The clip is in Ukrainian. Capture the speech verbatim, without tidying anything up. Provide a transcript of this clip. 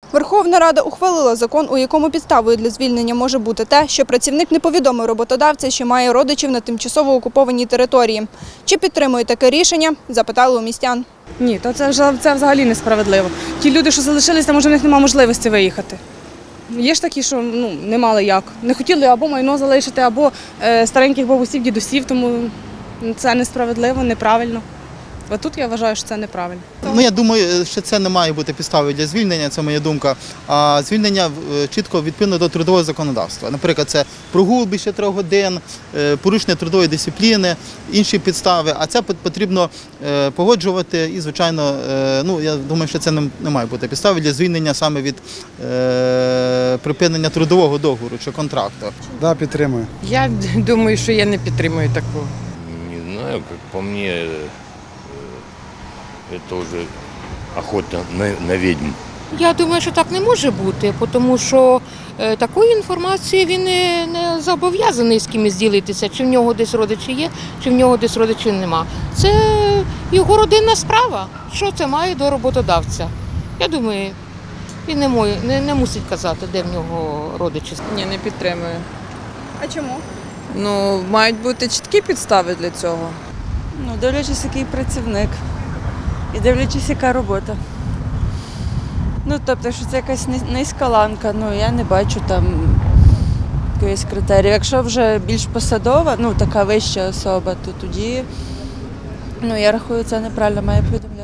Верховна Рада ухвалила закон, у якому підставою для звільнення може бути те, що працівник не повідомив роботодавця, що має родичів на тимчасово окупованій території. Чи підтримує таке рішення, запитали у містян. Ні, то це, вже, це взагалі несправедливо. Ті люди, що залишились, там вже в них немає можливості виїхати. Є ж такі, що ну, не мали як. Не хотіли або майно залишити, або е, стареньких бабусів, дідусів, тому це несправедливо, неправильно. А тут я вважаю, що це неправильно. Ну, я думаю, що це не має бути підставою для звільнення, це моя думка. А звільнення чітко відповідно до трудового законодавства. Наприклад, це прогул більше трьох годин, порушення трудової дисципліни, інші підстави. А це потрібно погоджувати і, звичайно, ну, я думаю, що це не має бути підставою для звільнення саме від припинення трудового договору чи контракту. Да, підтримую. Я думаю, що я не підтримую такого. Не знаю, як по мені, це вже охота на, на відьм. Я думаю, що так не може бути, тому що е, такою інформацією він не, не зобов'язаний з кимось ділитися, чи в нього десь родичі є, чи в нього десь родичів нема. Це його родинна справа. Що це має до роботодавця? Я думаю, він не, має, не, не мусить казати, де в нього родичі. Ні, не підтримую. А чому? Ну, мають бути чіткі підстави для цього. Ну, дивлячись, який працівник і дивлячись, яка робота. Ну, тобто, що це якась низька ланка, ну, я не бачу там якоїсь критерії. Якщо вже більш посадова, ну, така вища особа, то тоді, ну, я рахую, це неправильно має повідомляти.